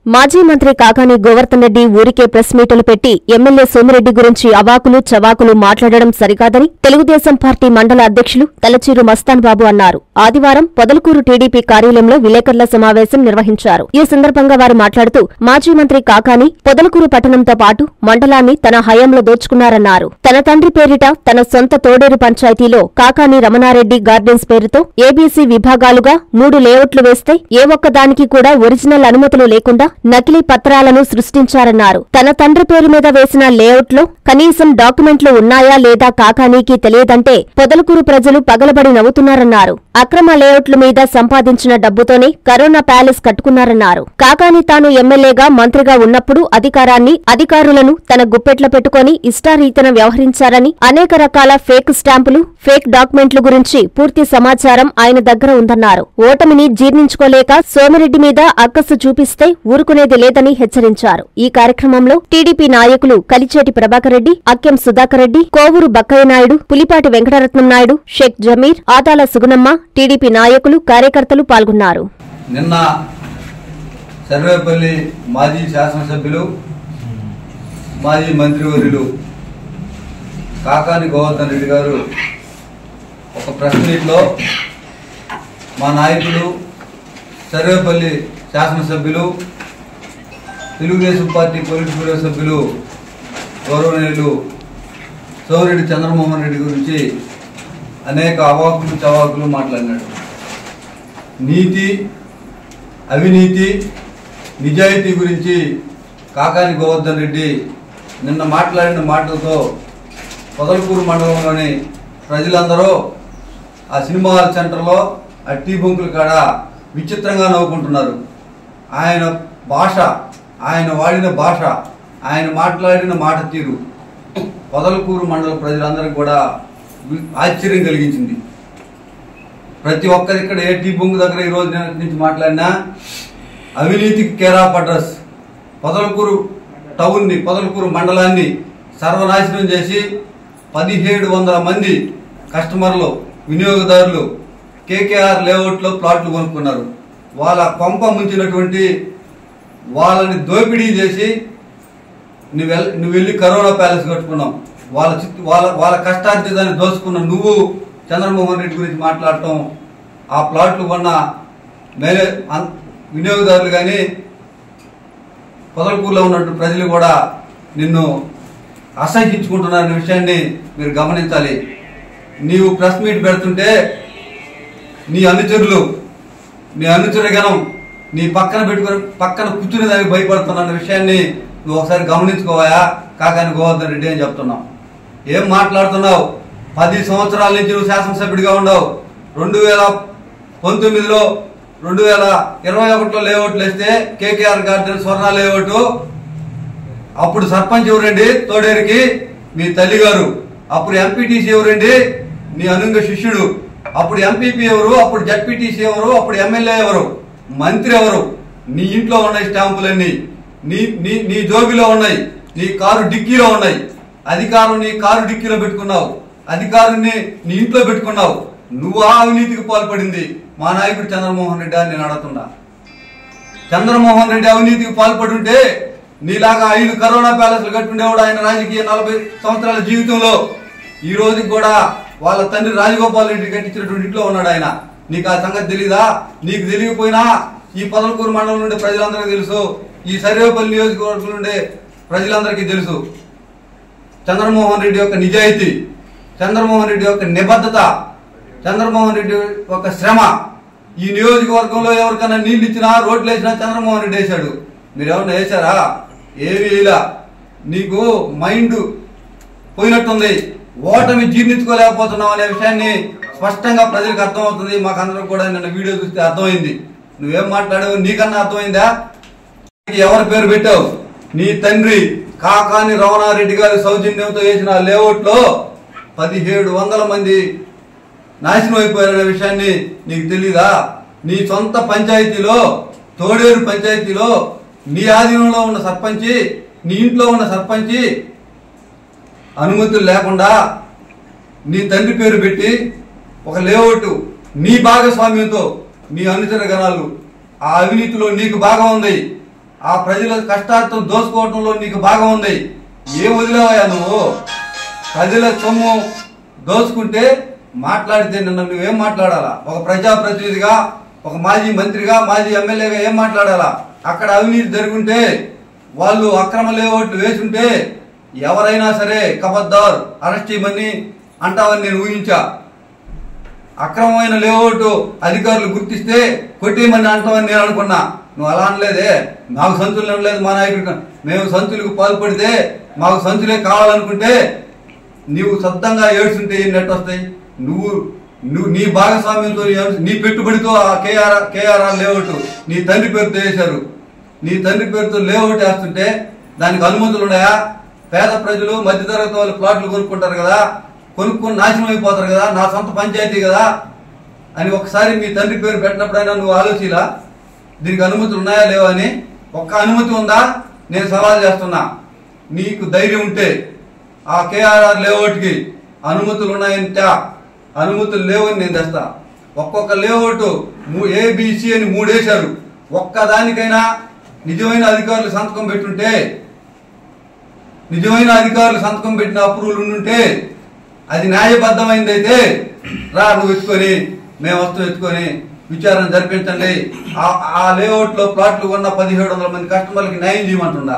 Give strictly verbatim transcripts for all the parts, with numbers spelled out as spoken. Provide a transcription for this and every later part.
మాజీ మంత్రి కాకాని గోవర్ధన్ రెడ్డి ఊరికే ప్రెస్ మీటులు పెట్టి ఎమ్మెల్యే సోమిరెడ్డి గురించి అవాకులు చవాకులు మాట్లాడడం సరికాదని తెలుగుదేశం పార్టీ మండల అధ్యక్షులు తలచీరు మస్తాన్ బాబు అన్నారు. ఆదివారం పొదలకూరు టీడీపీ కార్యాలయంలో విలేకరుల సమావేశం నిర్వహించారు. ఈ సందర్భంగా వారు మాట్లాడుతూ మాజీ మంత్రి కాకాని పొదలకూరు పట్టణంతో పాటు మండలాన్ని తన హయాంలో దోచుకున్నారన్నారు. తన తండ్రి పేరిట తన సొంత తోడేరు పంచాయతీలో కాకాని రమణారెడ్డి గార్డెన్స్ పేరుతో ఏబీసీ విభాగాలుగా మూడు లేఅవుట్లు వేస్తే ఏ ఒక్కదానికి కూడా ఒరిజినల్ అనుమతులు లేకుండా నకిలీ పత్రాలను సృష్టించారన్నారు. తన తండ్రి పేరు మీద వేసిన లేఅవుట్లో కనీసం డాక్యుమెంట్లు ఉన్నాయా లేదా కాకానీకి తెలియదంటే పొదలకూరు ప్రజలు పగలబడి నవ్వుతున్నారన్నారు. అక్రమ లేఅవుట్ల మీద సంపాదించిన డబ్బుతోనే కరోనా ప్యాలెస్ కట్టుకున్నారన్నారు. కాకాని తాను ఎమ్మెల్యేగా మంత్రిగా ఉన్నప్పుడు అధికారాన్ని అధికారులను తన గుప్పెట్లో పెట్టుకుని ఇష్టారీతన వ్యవహరించారని, అనేక రకాల ఫేక్ స్టాంపులు ఫేక్ డాక్యుమెంట్ల గురించి పూర్తి సమాచారం ఆయన దగ్గర ఉందన్నారు. ఓటమిని జీర్ణించుకోలేక సోమిరెడ్డి మీద అక్కసు చూపిస్తే ఊరుకునేది లేదని హెచ్చరించారు. ఈ కార్యక్రమంలో టీడీపీ నాయకులు కలిచేటి ప్రభాకర్ రెడ్డి, అక్కెం సుధాకర్ రెడ్డి, కోవూరు బక్కయ్య నాయుడు, పులిపాటి వెంకటరత్నం నాయుడు, షేక్ జమీర్, ఆదాల సుగుణమ్మ, టీడీపీ నాయకులు కార్యకర్తలు పాల్గొన్నారు. నిన్న సర్వేపల్లి మాజీ శాసనసభ్యులు మాజీ మంత్రివర్యులు కాకాని గోవర్ధన్ రెడ్డి గారు ఒక ప్రెస్ మీట్లో మా నాయకులు సర్వేపల్లి శాసనసభ్యులు తెలుగుదేశం పార్టీ పొలిట్ బ్యూరో సభ్యులు గౌరవనీయులు సోమిరెడ్డి చంద్రమోహన్ రెడ్డి గురించి అనేక అవాకులు చవాకులు మాట్లాడినాడు. నీతి, అవినీతి, నిజాయితీ గురించి కాకాని గోవర్ధన్ రెడ్డి నిన్న మాట్లాడిన మాటలతో పొదలకూరు మండలంలోని ప్రజలందరూ ఆ సినిమా హాల్ సెంటర్లో ఆ టీ బంకుల కాడ విచిత్రంగా నవ్వుకుంటున్నారు. ఆయన భాష, ఆయన వాడిన భాష, ఆయన మాట్లాడిన మాట తీరు పొదలకూరు మండల ప్రజలందరికీ కూడా ఆశ్చర్యం కలిగించింది. ప్రతి ఒక్కరి ఇక్కడ ఏ టీ బొంగు దగ్గర ఈ రోజు నుంచి మాట్లాడినా అవినీతికి కేర్ ఆఫ్ అడ్రస్ పొదలకూరు టౌన్ని, పొదలకూరు మండలాన్ని సర్వనాశనం చేసి పదిహేడు వందల మంది కస్టమర్లు, వినియోగదారులు కేకేఆర్ లేఅవుట్లో ప్లాట్లు కొనుక్కున్నారు. వాళ్ళ కొంప ముంచినటువంటి వాళ్ళని దోపిడీ చేసి నువ్వు నువ్వు వెళ్ళి కరోనా ప్యాలెస్ కట్టుకున్నావు. వాళ్ళ చిత్తు వాళ్ళ వాళ్ళ కష్టార్జితాన్ని దోచుకున్న నువ్వు చంద్రమోహన్ రెడ్డి గురించి మాట్లాడటం, ఆ ప్లాట్లు కొన్న మేలే వినియోగదారులు కానీ పొదలకూరులో ఉన్నటువంటి ప్రజలు కూడా నిన్ను అసహించుకుంటున్నారనే విషయాన్ని మీరు గమనించాలి. నీవు ప్రెస్ మీట్ పెడుతుంటే నీ అనుచరులు, నీ అనుచరగణం నీ పక్కన పెట్టుకుని పక్కన కూర్చునే దానికి భయపడుతున్న విషయాన్ని నువ్వు ఒకసారి గమనించుకోవాయా కాకాని గోవర్ధన్ రెడ్డి అని చెప్తున్నావు. ఏం మాట్లాడుతున్నావు? పది సంవత్సరాల నుంచి నువ్వు శాసనసభ్యుడిగా ఉండవు. రెండు వేల పంతొమ్మిదిలో రెండు వేల ఇరవై ఒకటిలో లేఅవుట్లు వేస్తే కేకేఆర్ గార్డెన్ స్వర్ణ లేఅవుట్, అప్పుడు సర్పంచ్ ఎవరండి తోడేరికి? మీ తల్లి గారు. అప్పుడు ఎంపీటీసీ ఎవరండి? నీ అనుంగ శిష్యుడు. అప్పుడు ఎంపీపీ ఎవరు? అప్పుడు జడ్పీటీసీ ఎవరు? అప్పుడు ఎమ్మెల్యే ఎవరు? మంత్రి ఎవరు? నీ ఇంట్లో ఉన్నాయి స్టాంపులన్నీ, నీ నీ నీ జోబిలో ఉన్నాయి, నీ కారు డిక్కీలో ఉన్నాయి. అధికారం నీ కారు డిక్కీలో పెట్టుకున్నావు, అధికారాన్ని నీ ఇంట్లో పెట్టుకున్నావు. నువ్వు ఆ అవినీతికి పాల్పడింది మా నాయకుడు చంద్రమోహన్ రెడ్డి అని నేను అడుగుతున్నా. చంద్రమోహన్ రెడ్డి అవినీతికి పాల్పడి ఉంటే నీలాగా ఐదు కరోనా ప్యాలెస్లు కట్టుండేవాడు ఆయన రాజకీయ నలభై సంవత్సరాల జీవితంలో. ఈ రోజుకి కూడా వాళ్ళ తండ్రి రాజగోపాల్ రెడ్డి కట్టించినటువంటి ఇంట్లో ఉన్నాడు ఆయన. నీకు ఆ సంగతి తెలీదా? నీకు తెలియకపోయినా ఈ పొదలకూరు మండలం నుండి ప్రజలందరికీ తెలుసు, ఈ సర్వేపల్లి నియోజకవర్గం నుండి ప్రజలందరికీ తెలుసు చంద్రమోహన్ రెడ్డి యొక్క నిజాయితీ, చంద్రమోహన్ రెడ్డి యొక్క నిబద్ధత, చంద్రమోహన్ రెడ్డి యొక్క శ్రమ. ఈ నియోజకవర్గంలో ఎవరికైనా నీళ్ళు ఇచ్చినా, రోడ్లు వేసినా చంద్రమోహన్ రెడ్డి వేశాడు. మీరు ఎవరైనా వేశారా? ఏమి వేయలా. నీకు మైండ్ పోయినట్టుంది, ఓటమి జీర్ణించుకోలేకపోతున్నావు అనే విషయాన్ని స్పష్టంగా ప్రజలకు అర్థమవుతుంది. మాకందరూ కూడా నిన్న వీడియో చూస్తే అర్థమైంది. నువ్వేం మాట్లాడావు నీకన్నా అర్థమైందా? ఎవరి పేరు పెట్టావు? నీ తండ్రి కాకాని రమణారెడ్డి గారి సౌజన్యంతో వేసిన లేఅవుట్ లో పదిహేడు వందల మంది నాశనం అయిపోయారనే విషయాన్ని నీకు తెలీదా? నీ సొంత పంచాయతీలో, తోడేరు పంచాయతీలో నీ ఆధీనంలో ఉన్న సర్పంచి, నీ ఇంట్లో ఉన్న సర్పంచి అనుమతులు లేకుండా నీ తండ్రి పేరు పెట్టి ఒక లేఅవుట్ నీ భాగస్వామ్యంతో నీ అనుచర గణాలు ఆ అవినీతిలో నీకు భాగం ఉంది. ఆ ప్రజల కష్టార్థం దోసుకోవటంలో నీకు భాగం ఉంది. ఏం వదిలేవయ్యా నువ్వు? ప్రజల సొమ్ము దోచుకుంటే మాట్లాడితే నిన్న నువ్వేం మాట్లాడాలా? ఒక ప్రజాప్రతినిధిగా, ఒక మాజీ మంత్రిగా, మాజీ ఎమ్మెల్యేగా ఏం మాట్లాడాలా? అక్కడ అవినీతి జరుగుంటే, వాళ్ళు అక్రమ లేఅవుట్లు వేసుంటే ఎవరైనా సరే కబద్దార్ అరెస్ట్ చేయమని అంటావని నేను ఊహించా. అక్రమమైన లేఅవుట్ అధికారులు గుర్తిస్తే కొట్టేయమని అంటామని నేను అనుకున్నా. నువ్వు అలా అనలేదే. మాకు సంచులు అనలేదు మా నాయకుడు. మేము సంచులకు పాల్పడితే మాకు సంచులే కావాలనుకుంటే నీవు సొంతంగా ఏడ్చుంటే ఎన్ని నెట్ వస్తాయి? నువ్వు నువ్వు నీ భాగస్వామ్యంతో, నీ పెట్టుబడితో ఆ కేఆర్ కేఆర్ఆర్ లేఅవుట్ నీ తండ్రి పేరుతో వేశారు. నీ తండ్రి పేరుతో లేఅవుట్ వేస్తుంటే దానికి అనుమతులు ఉన్నాయా? పేద ప్రజలు, మధ్యతరగతి వాళ్ళు ప్లాట్లు కొనుక్కుంటారు కదా, కొనుక్కొని నాశనం అయిపోతారు కదా, నా సొంత పంచాయతీ కదా అని ఒకసారి మీ తండ్రి పేరు పెట్టినప్పుడైనా నువ్వు ఆలోచిలా దీనికి అనుమతులు ఉన్నాయా లేవా అని? ఒక్క అనుమతి ఉందా? నేను సవాల్ చేస్తున్నా. నీకు ధైర్యం ఉంటే ఆ కేఆర్ఆర్ లేఅవుట్కి అనుమతులు ఉన్నాయంటే, అనుమతులు లేవని నేను తెస్తా. ఒక్కొక్క లేఅవుట్ ఏబిసి అని మూడేశారు. ఒక్కదానికైనా నిజమైన అధికారులు సంతకం పెట్టుంటే, నిజమైన అధికారులు సంతకం పెట్టిన అప్రూవల్ ఉండుంటే, అది న్యాయబద్ధమైందైతే రా నువ్వు ఎత్తుకొని, మేము వస్తూ ఎత్తుకొని విచారణ జరిపించండి. ఆ లేఅవుట్ లో ప్లాట్లు కొన్న పదిహేడు వందల మంది కస్టమర్లకి న్యాయం చేయమంటుందా?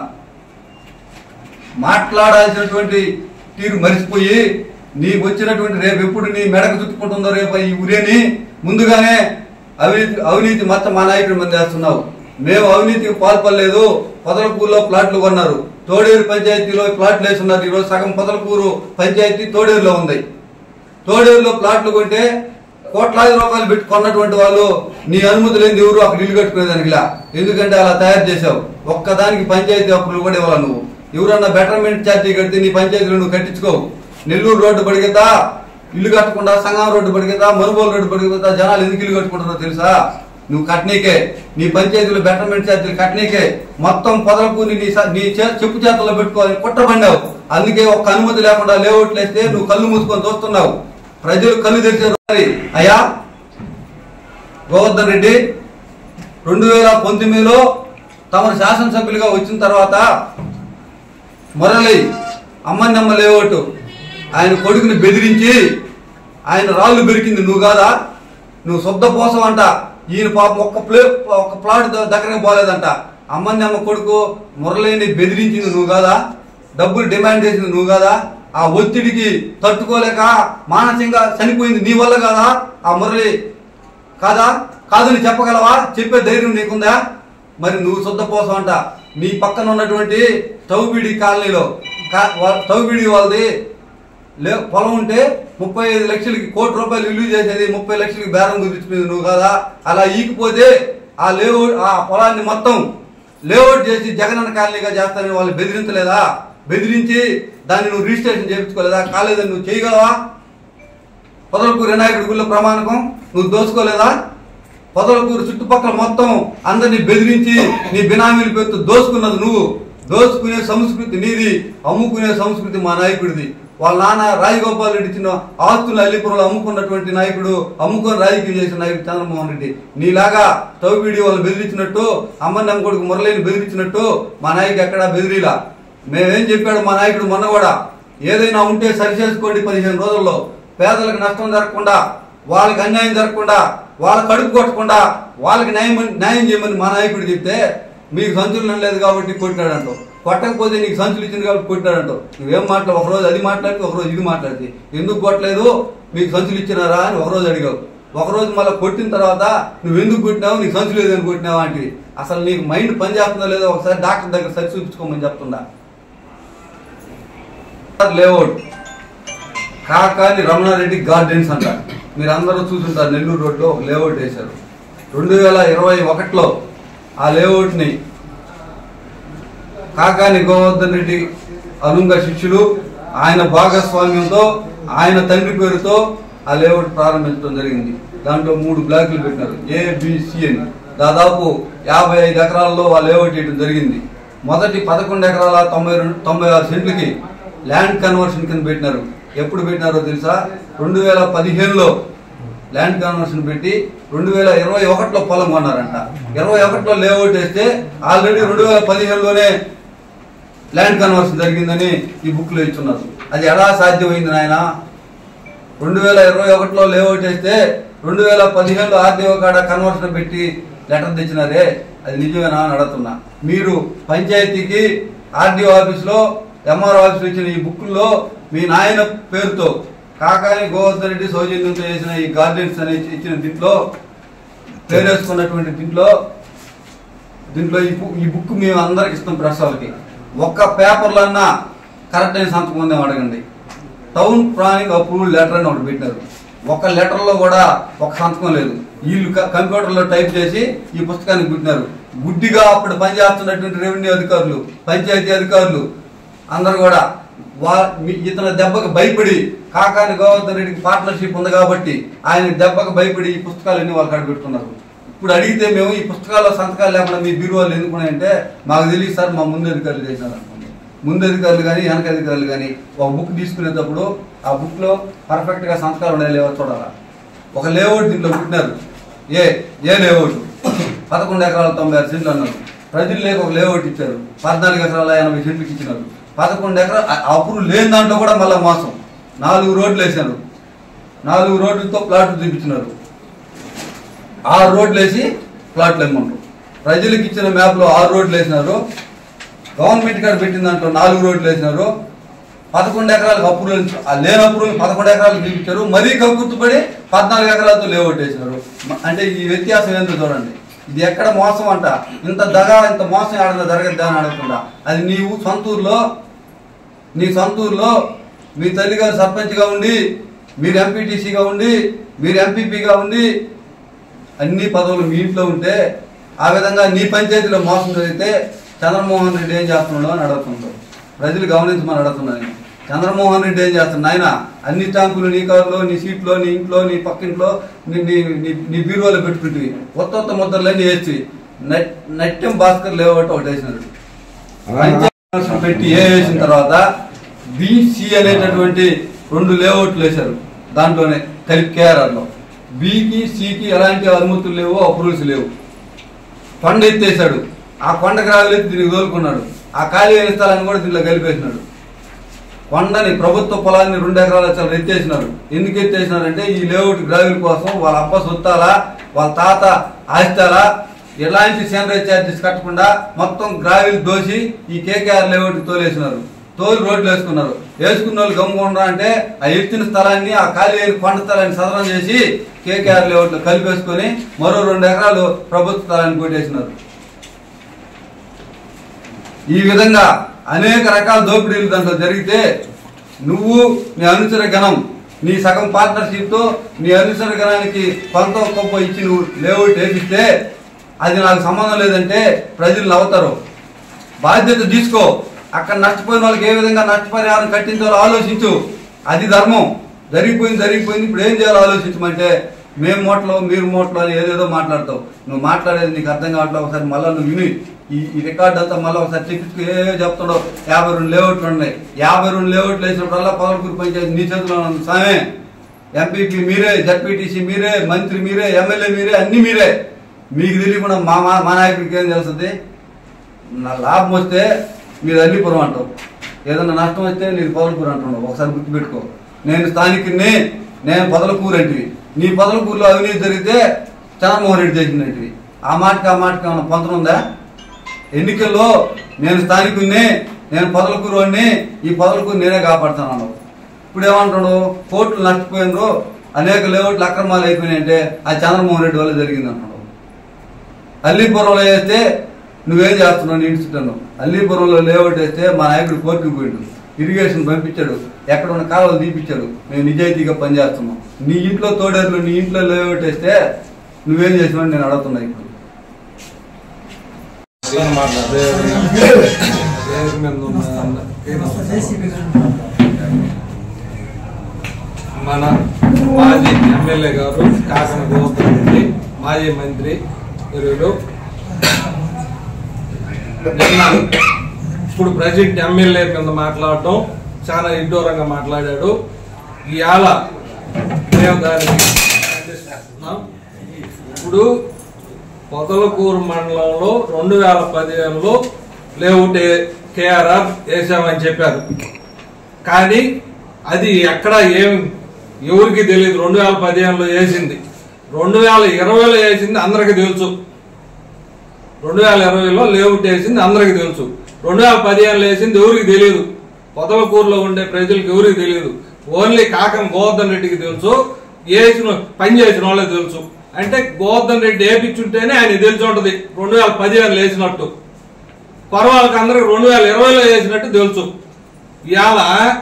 మాట్లాడాల్సినటువంటి తీరు మరిచిపోయి నీకు వచ్చినటువంటి రేపు ఎప్పుడు నీ మెడకు చుట్టుకుంటుందో రేపు ఈ ఉరేని ముందుగానే అవినీతి అవినీతి మొత్తం మా నాయకుడి మంది వేస్తున్నావు. మేము అవినీతికి పాల్పడలేదు. పొదలకూరులో ప్లాట్లు కొన్నారు, తోడేరు పంచాయతీలో ప్లాట్లు వేస్తున్నారు. ఈరోజు సగం పొదలకూరు పంచాయతీ తోడేరులో ఉంది. తోడేరులో ప్లాట్లు కొంటే కోట్లాది రూపాయలు పెట్టి కొన్నటువంటి వాళ్ళు నీ అనుమతి లేని ఎవరు అక్కడ ఇల్లు కట్టుకునేదానికి ఇలా. ఎందుకంటే అలా తయారు చేసావు. ఒక్కదానికి పంచాయతీ అప్పులు కూడా ఇవ్వాలి నువ్వు. ఎవరన్నా బెటర్మెంట్ ఛార్జీ కడితే నీ పంచాయతీలో నువ్వు కట్టించుకోవు. నెల్లూరు రోడ్డు పడిగితా ఇల్లు కట్టకుండా, సంగం రోడ్డు పడిగితా, మనుగోలు రోడ్డు పడిగితా జనాలు ఎందుకు ఇల్లు కట్టుకుంటారో తెలుసా? నువ్వు కట్నీకే, నీ పంచాయతీలో బెటర్మెంట్ ఛార్జీలు కట్నీకే. మొత్తం పొదలకూని నీ నీ చెప్పు చేతుల్లో పెట్టుకోవాలి కుట్రపడినావు. అందుకే ఒక్క అనుమతి లేకుండా లేఅవుట్లు వేస్తే నువ్వు కళ్ళు మూసుకొని చూస్తున్నావు. ప్రజలు కళ్ళు తెరిచారు. అయ్యా గోవర్ధన్ రెడ్డి రెండు వేల పంతొమ్మిదిలో తమరు శాసనసభ్యులుగా వచ్చిన తర్వాత మురళి అమ్మన్నమ్మ లేఅవుట్ ఆయన కొడుకుని బెదిరించి ఆయన రాళ్ళు బెరికింది నువ్వు కాదా? నువ్వు శుద్ధ పోసం అంట. ఈయన పాపం ఒక్క ప్లే ఒక్క ప్లాట్ దగ్గరనే పోలేదంట. అమ్మన్నమ్మ కొడుకు మురళిని బెదిరించింది నువ్వు కాదా? డబ్బులు డిమాండ్ చేసింది నువ్వు కాదా? ఆ ఒత్తిడికి తట్టుకోలేక మానసికంగా చనిపోయింది నీ వల్ల కాదా? ఆ మురళి కాదా? కాదని చెప్పగలవా? చెప్పే ధైర్యం నీకుందా? మరి నువ్వు శుద్ధ పోసం అంట. నీ పక్కన ఉన్నటువంటి టౌబీడి కాలనీలో టౌబీడి వాళ్ళది లే పొలం ఉంటే ముప్పై ఐదు లక్షలకి కోటి రూపాయలు విలువ చేసేది ముప్పై లక్షలకి బేరం కుదిర్చుకునేది నువ్వు కాదా? అలా ఈకపోతే ఆ లేఅవుట్ ఆ పొలాన్ని మొత్తం లేఅవుట్ చేసి జగనన్న కాలనీగా చేస్తానని వాళ్ళు బెదిరించలేదా? బెదిరించి దాన్ని నువ్వు రిజిస్ట్రేషన్ చేయించుకోలేదా? కాలేదని నువ్వు చేయగలవా? పొదలకూరు వినాయకుడి గుళ్ళ ప్రమాణకం నువ్వు దోచుకోలేదా? పొదలకూరు చుట్టుపక్కల మొత్తం అందరినీ బెదిరించి నీ బినామీల పేరుతో దోచుకున్నది నువ్వు. దోచుకునే సంస్కృతి నీది, అమ్ముకునే సంస్కృతి మా నాయకుడిది. వాళ్ళ నాన్న రాజగోపాల్ రెడ్డి చిన్న ఆస్తులు అల్లిపురంలో అమ్ముకున్నటువంటి నాయకుడు, అమ్ముకొని రాజకీయం చేసిన నాయకుడు చంద్రమోహన్ రెడ్డి. నీలాగా టౌబీడి వాళ్ళు బెదిరించినట్టు, అమ్మన్నమ్మ కొడుకు మురళిని బెదిరించినట్టు మా నాయకుడు ఎక్కడా బెదిరిలా. మేమేం చెప్పాడు మా నాయకుడు మొన్న కూడా, ఏదైనా ఉంటే సరి చేసుకోండి పదిహేను రోజుల్లో, పేదలకు నష్టం జరగకుండా, వాళ్ళకి అన్యాయం జరగకుండా, వాళ్ళ కడుపు కొట్టకుండా వాళ్ళకి న్యాయం న్యాయం చేయమని మా నాయకుడు చెప్తే మీకు సంచులు లేదు కాబట్టి కొట్టినాడంటూ, కొట్టకపోతే నీకు సంచులు ఇచ్చింది కాబట్టి కొట్టినాడంటూ. నువ్వేం మాట్లాడు? ఒకరోజు అది మాట్లాడితే ఒకరోజు ఇది మాట్లాడితే ఎందుకు కొట్టలేదు, మీకు సంచులు ఇచ్చినారా అని ఒకరోజు అడిగావు. ఒకరోజు మళ్ళీ కొట్టిన తర్వాత నువ్వు ఎందుకు కొట్టినావు, నీకు సంచులు లేదని కొట్టినావా అంటే అసలు నీకు మైండ్ పని చేస్తుందో లేదో ఒకసారి డాక్టర్ దగ్గర సరి చూపించుకోమని చెప్తుందా. లేఅవుట్ కాకాని రమణారెడ్డి గార్డెన్స్ అంటారు. మీరు అందరూ చూసుంటారు. నెల్లూరు రోడ్లో ఒక లేఅవుట్ వేశారు. రెండు వేల ఇరవై ఒకటిలో ఆ లేఅవుట్ని కాకాని గోవర్ధన్ రెడ్డి అనుంగ శిష్యులు ఆయన భాగస్వామ్యంతో ఆయన తండ్రి పేరుతో ఆ లేఅవుట్ ప్రారంభించడం జరిగింది. దాంట్లో మూడు బ్లాకులు పెట్టినారు, ఏబిసి అని. దాదాపు యాభై ఐదు ఎకరాల్లో ఆ లేఅవుట్ వేయడం జరిగింది. మొదటి పదకొండు ఎకరాల తొంభై రెండు తొంభై ఆరు సెంట్లకి ల్యాండ్ కన్వర్షన్ కింద పెట్టినారు. ఎప్పుడు పెట్టినారో తెలుసా? రెండు వేల పదిహేనులో ల్యాండ్ కన్వర్షన్ పెట్టి రెండు వేల ఇరవై ఒకటిలో పొలం కొన్నారంట. ఇరవై ఒకటిలో లేఅవుట్ వేస్తే ఆల్రెడీ రెండు వేల పదిహేనులోనే ల్యాండ్ కన్వర్షన్ జరిగిందని ఈ బుక్ లో ఇచ్చున్నారు. అది ఎలా సాధ్యమైంది నాయన? రెండు వేల ఇరవై ఒకటిలో లేఅవుట్ వేస్తే రెండు వేల పదిహేనులో ఆర్డీఓ కాడ కన్వర్షన్ పెట్టి లెటర్ తెచ్చినారే, అది నిజమేనా అని అడుగుతున్నా. మీరు పంచాయతీకి ఆర్డీఓ ఆఫీస్లో ఎంఆర్ఓ ఆఫీస్లో ఇచ్చిన ఈ బుక్లో మీ నాయన పేరుతో కాకాని గోవర్ధన్ రెడ్డి సౌజన్యంతో చేసిన ఈ గార్డెన్స్ అని ఇచ్చిన దీంట్లో పేరేసుకున్నటువంటి దీంట్లో దీంట్లో ఈ బుక్ మేము అందరికి ఇస్తాం. ప్రెస్ వాళ్ళకి ఒక్క పేపర్లో అన్నా కరెక్ట్ అయిన సంతకం ఉందేమో అడగండి. టౌన్ ప్లానింగ్ అప్రూవల్ లెటర్ అని ఒకటి పెట్టారు. ఒక లెటర్లో కూడా ఒక సంతకం లేదు. వీళ్ళు కంప్యూటర్లో టైప్ చేసి ఈ పుస్తకాన్ని గుట్టినారు. గుడ్డిగా అప్పుడు పనిచేస్తున్నటువంటి రెవెన్యూ అధికారులు, పంచాయతీ అధికారులు అందరు కూడా వా ఇతని దెబ్బకు భయపడి కాకాని గోవర్ధన్ రెడ్డికి పార్ట్నర్షిప్ ఉంది కాబట్టి ఆయన దెబ్బకు భయపడి ఈ పుస్తకాలన్నీ వాళ్ళు కాడ పెట్టుకున్నారు. ఇప్పుడు అడిగితే మేము ఈ పుస్తకాల్లో సంతకాలు లేకుండా మీ బీరువాళ్ళు ఎందుకున్నాయంటే మాకు తెలియదు సార్, మా ముందు అధికారులు చేసినారు అనుకోండి. ముందు అధికారులు కానీ వెనక అధికారులు కానీ ఒక బుక్ తీసుకునేటప్పుడు ఆ బుక్ లో పర్ఫెక్ట్ గా సంతకాలు ఉన్నాయి లేవో చూడాలా. ఒక లేఅవుట్ దీంట్లో పుట్టినారు. ఏ ఏ లేఅవుట్ పదకొండు ఎకరాల తొంభై ఆరు సెంట్లు అన్నారు. ప్రజలు లేక ఒక లేఅవుట్ ఇచ్చారు, పద్నాలుగు ఎకరాల ఎనభై సెంట్లకి ఇచ్చినారు. పదకొండు ఎకరాలు అప్రూవ్ లేని దాంట్లో కూడా మళ్ళీ మోసం. నాలుగు రోడ్లు వేసారు, నాలుగు రోడ్లతో ప్లాట్లు చూపించినారు. ఆరు రోడ్లు వేసి ప్లాట్లు ఇమ్మంటారు. ప్రజలకు ఇచ్చిన మ్యాప్ లో ఆరు రోడ్లు వేసినారు. గవర్నమెంట్ కాడ పెట్టిన దాంట్లో నాలుగు రోడ్లు వేసినారు. పదకొండు ఎకరాలకు అప్రూవల్ లేని అప్రూవల్ పదకొండు ఎకరాలు చూపించారు. మరీ కక్కుర్తుపడి పద్నాలుగు ఎకరాలతో లేఅవుట్ వేసినారు. అంటే ఈ వ్యత్యాసం ఏంటో చూడండి. ఇది ఎక్కడ మోసం అంట. ఇంత దగా ఇంత మోసం ఆడదా జరగద్దా అని అడగకుండా అది నీవు సొంతూరులో నీ సొంతూరులో మీ తల్లిగారు సర్పంచ్గా ఉండి, మీరు ఎంపీటీసీగా ఉండి, మీరు ఎంపీపీగా ఉండి అన్ని పదవులు మీ ఇంట్లో ఉంటే ఆ విధంగా నీ పంచాయతీలో మోసం జరిగితే చంద్రమోహన్ రెడ్డి ఏం చేస్తున్నాడు అని అడుగుతుంటారు. ప్రజలు గమనించమని అడుగుతున్నాను. చంద్రమోహన్ రెడ్డి ఏం చేస్తున్నాడు? ఆయన అన్ని స్టాంపులు నీ కారులో, నీ సీట్లో, నీ ఇంట్లో, నీ పక్కింట్లో, నీ నీ బీరువాలో పెట్టుకుంటుంది. కొత్త కొత్త ముద్రలన్నీ వేసి నట్యం భాస్కర్ లేఅవుట్ ఒకటి వేసినాడు. పంచాయతీ పెట్టి ఏ వేసిన తర్వాత బిసి అనేటటువంటి రెండు లేఅవుట్లు వేశారు. దాంట్లోనే కలిపి కేఆర్ఆర్ లో బికి సికి ఎలాంటి అనుమతులు లేవు, అప్రూవల్స్ లేవు. కొండ ఎత్తేసాడు. ఆ కొండ గ్రావులు ఎత్తి దీనికి తోలుకున్నాడు. ఆ ఖాళీ అయిన స్థలాన్ని కూడా దీంట్లో కలిపేసినాడు. కొండని ప్రభుత్వ పొలాన్ని రెండు ఎకరాల చాలా ఎత్తేసినారు. ఎందుకు ఎత్తేసినారంటే ఈ లేఅవుట్ గ్రావెల్ కోసం వాళ్ళ అబ్బ సొత్తాలా, వాళ్ళ తాత ఆస్తాలా, ఎలాంటి సేనరేజ్ ఛార్జెస్ కట్టకుండా మొత్తం గ్రావెల్ దోసి ఈ కేకేఆర్ లేఅవుట్ తోలేసినారు. తోలు రోడ్లు వేసుకున్నారు. వేసుకున్న వాళ్ళు గమ్ముకుండా అంటే ఆ ఎత్తిన స్థలాన్ని, ఆ ఖాళీ అయిన కొండ స్థలాన్ని సదరం చేసి కేకేఆర్ లేఅవుట్ లో కలిపేసుకొని మరో రెండు ఎకరాలు ప్రభుత్వ స్థలాన్ని కొట్టేసినారు. ఈ విధంగా అనేక రకాల దోపిడీలు దాంట్లో జరిగితే నువ్వు నీ అనుచర గణం నీ సగం పార్ట్నర్షిప్ తో నీ అనుచర గణానికి కొంత గొప్ప ఇచ్చి నువ్వు లేఅవుట్ వేపిస్తే అది నాకు సంబంధం లేదంటే ప్రజలు నవ్వుతారు. బాధ్యత తీసుకో. అక్కడ నష్టపోయిన వాళ్ళకి ఏ విధంగా నష్టపరిహారం కట్టించాలో ఆలోచించు. అది ధర్మం. జరిగిపోయింది జరిగిపోయింది ఇప్పుడు ఏం చేయాలో ఆలోచించమంటే మేము మోట్లో మీరు మోట్లో అని ఏదేదో మాట్లాడతావు. నువ్వు మాట్లాడేది నీకు అర్థం కావట్లేదు. ఒకసారి మళ్ళీ నువ్వు విని ఈ ఈ రికార్డు అంతా మళ్ళీ ఒకసారి చెప్పించుకు ఏ చెప్తాడో. యాభై రెండు లేఅవుట్లు ఉన్నాయి. యాభై రెండు లేఅవుట్లు వేసినప్పుడల్లా పవన్పూర్ పంచాయతీ నీ చేతిలో ఉంది సామే. ఎంపీపీ మీరే, జడ్పీటీసీ మీరే, మంత్రి మీరే, ఎమ్మెల్యే మీరే, అన్ని మీరే. మీకు తెలియకుండా మా మా నాయకుడికి ఏం తెలుస్తుంది? నా లాభం వస్తే మీరు అల్లిపురం అంటావు, ఏదన్నా నష్టం వస్తే నీకు పొదలకూరు అంటున్నావు. ఒకసారి గుర్తుపెట్టుకో. నేను స్థానికుడిని, నేను పొదలకూరు అంటివి. నీ పొదలకూరులో అవినీతి జరిగితే చంద్రమోహన్ రెడ్డి చేసినట్టువి. ఆ మాటకి ఆ మాటకి ఏమన్నా పొంతన ఉందా? ఎన్నికల్లో నేను స్థానికుడిని, నేను పొదలకూరు వాడిని, ఈ పొదలకూరు నేనే కాపాడుతాను అన్నావు. ఇప్పుడు ఏమంటాడు? కోర్టులు నష్టపోయినరు, అనేక లేఅవుట్లు అక్రమాలు అయిపోయినాయంటే అది చంద్రమోహన్ రెడ్డి వల్ల జరిగింది అంటున్నాడు. అల్లీపురంలో వేస్తే నువ్వేం చేస్తున్నావు? నీ ఇన్స్టిట్యూట్ అల్లీపురంలో లేఅవుట్ వేస్తే మా నాయకుడు కోర్టుకు పోయిండు, ఇరిగేషన్ పంపించాడు, ఎక్కడ ఉన్న కాలువలు తీపిచ్చాడు. మేము నిజాయితీగా పనిచేస్తున్నాం. నీ ఇంట్లో తోడేరులు నీ ఇంట్లో లేఅవుట్ వేస్తే నువ్వేం చేసినావు నేను అడుగుతున్నా. ఇప్పుడు మన మాజీ ఎమ్మెల్యే గారు కాకాని గోవర్ధన్ రెడ్డి, మాజీ మంత్రి వర్యులు నిన్న ఇప్పుడు ప్రజెంట్ ఎమ్మెల్యే కింద మాట్లాడటం చాలా ఇడ్డూరంగా మాట్లాడాడు. ఇవాళ మేము దానికి ఇప్పుడు పొదలకూరు మండలంలో రెండు వేల పదిహేనులో లేఅవుట్ కేఆర్ఆర్ వేసామని చెప్పారు. కానీ అది ఎక్కడ ఏం ఎవరికి తెలియదు. రెండు వేల పదిహేనులో వేసింది, రెండు వేల ఇరవైలో వేసింది అందరికి తెలుసు. రెండు వేల ఇరవైలో లేఅవుట్ వేసింది అందరికి తెలుసు. రెండు వేల పదిహేనులో వేసింది ఎవరికి తెలియదు. పొదలకూరులో ఉండే ప్రజలకు ఎవరికి తెలియదు. ఓన్లీ కాకం గోవర్ధన్ రెడ్డికి తెలుసు, వేసిన పని చేసిన వాళ్ళకి తెలుసు. అంటే గోవర్ధన్ రెడ్డి వేపించుంటేనే ఆయన తెలిసి ఉంటది రెండు వేల పదిహేనులో వేసినట్టు. పర్వాలకు అందరికి రెండు వేల ఇరవైలో వేసినట్టు తెలుసు. ఇవాళ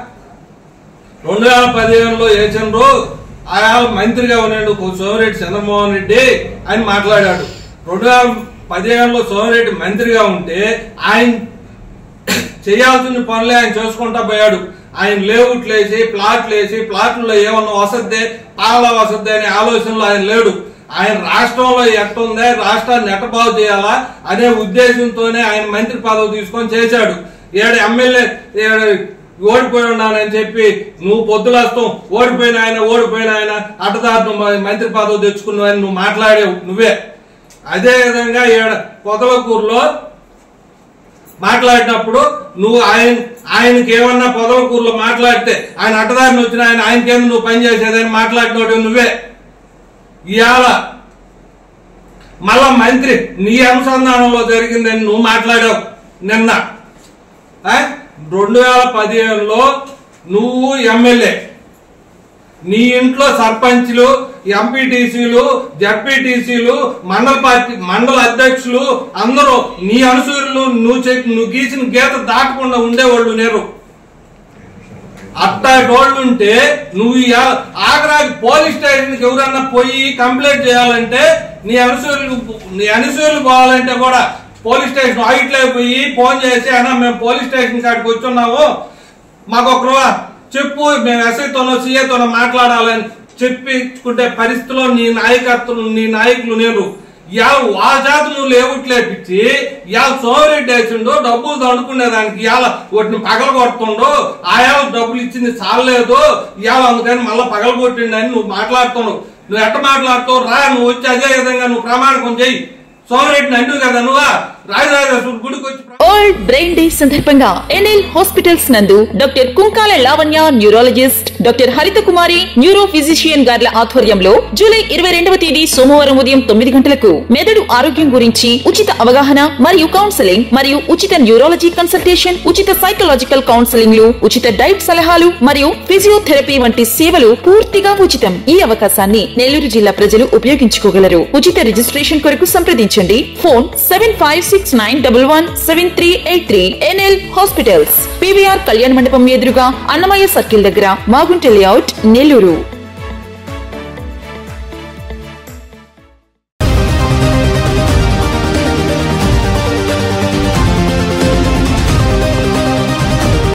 రెండు వేల పదిహేనులో వేసినారు, ఆయా మంత్రిగా ఉన్నాడు సోమిరెడ్డి చంద్రమోహన్ రెడ్డి అని మాట్లాడాడు. రెండు వేల పదిహేనులో సోమిరెడ్డి మంత్రిగా ఉంటే ఆయన చేయాల్సిన పనులే ఆయన చేసుకుంటా పోయాడు. ఆయన లేఅవుట్లు వేసి ప్లాట్లు వేసి ప్లాట్లలో ఏమన్నా వసద్దే పాల వసద్దే అనే ఆలోచనలో ఆయన లేడు. ఆయన రాష్ట్రంలో ఎట్టుందే, రాష్ట్రాన్ని ఎట్ట బాగు చేయాలా అనే ఉద్దేశంతోనే ఆయన మంత్రి పదవి తీసుకొని చేశాడు. ఏడు ఎమ్మెల్యే ఓడిపోయి ఉన్నానని చెప్పి నువ్వు పొద్దులస్తాం ఓడిపోయిన ఆయన ఓడిపోయిన ఆయన అడ్డదారు మంత్రి పదవి తెచ్చుకున్నావని నువ్వు మాట్లాడావు నువ్వే. అదే విధంగా ఏడు పొదలకూరులో మాట్లాడినప్పుడు నువ్వు ఆయన ఆయనకి ఏమన్నా పొదలకూరులో మాట్లాడితే ఆయన అడ్డదారిని వచ్చిన ఆయన ఆయనకేందు నువ్వు పనిచేసేదని మాట్లాడినోడు నువ్వే. ఇవాళ మళ్ళా మంత్రి నీ అనుసంధానంలో జరిగిందని నువ్వు మాట్లాడావు నిన్న. రెండు వేల పదిహేనులో నువ్వు ఎమ్మెల్యే, నీ ఇంట్లో సర్పంచ్లు, ఎంపీటీసీలు, జడ్పీటీసీలు, మండల పార్టీ మండల అధ్యక్షులు అందరూ నీ అనుసరులు నువ్వు చెప్పి నువ్వు గీసిన గీత దాటకుండా ఉండేవాళ్ళు లేరు. అట్టాటోళ్ళు ఉంటే నువ్వు ఆగ్రాకి పోలీస్ స్టేషన్కి ఎవరన్నా పోయి కంప్లైంట్ చేయాలంటే నీ అనుసరులు నీ అనుసరులు పోవాలంటే కూడా పోలీస్ స్టేషన్ ఆయిట్లో పోయి ఫోన్ చేసి అన్నా మేము పోలీస్ స్టేషన్ కాడికి వచ్చున్నాము, మాకు ఒక చెప్పు, మేము ఎస్ఐతోనో సీఏతోనో మాట్లాడాలని చెప్పించుకుంటే పరిస్థితిలో నీ నాయకత్వం నీ నాయకులు నేను ఇవాళ వాజాతు నువ్వు లేవుట్లేపించి ఇవాళ సోమిరెడ్డి వేసిండు డబ్బులు దండుకునేదానికి ఇవాళ వాటిని పగల కొడుతుండో ఆయా డబ్బులు ఇచ్చింది చాలలేదు ఇవాళ అందుకని మళ్ళీ పగల కొట్టిండు అని నువ్వు మాట్లాడుతున్నావు. నువ్వు ఎట్ట మాట్లాడుతావు రా, నువ్వు వచ్చి అదే విధంగా నువ్వు ప్రమాణకం చెయ్యి. సోమిరెడ్డిని అండు కదా నువ్వా రాజరాజేశ్వరి గుడికి వచ్చి వరల్డ్ బ్రెయిన్ డే సందర్భంగా ఎన్ఎల్ హాస్పిటల్స్ నందు doctor Kunkala Lavanya neurologist, doctor Haritha Kumari neuro physician గార్ల ఆధ్వర్యంలో జూలై ఇరవై రెండవ తేదీ సోమవారం ఉదయం తొమ్మిది గంటలకు మెదడు ఆరోగ్యం గురించి ఉచిత అవగాహన మరియు కౌన్సెలింగ్ మరియు ఉచిత న్యూరాలజీ కన్సల్టేషన్, ఉచిత సైకలాజికల్ కౌన్సెలింగ్ లు, ఉచిత డైట్ సలహాలు మరియు ఫిజియోథెరపీ వంటి సేవలు పూర్తిగా ఉచితం. ఈ అవకాశాన్ని నెల్లూరు జిల్లా ప్రజలు ఉపయోగించుకోగలరు. ఉచిత రిజిస్ట్రేషన్ కొరకు సంప్రదించండి. Phone seven five six nine double one seven three eight three. NL hospitals, PVR కళ్యాణ మండపం ఎదురుగా అన్నమయ్య సర్కిల్ దగ్గర, మాగుంట లేఅవుట్, నెల్లూరు.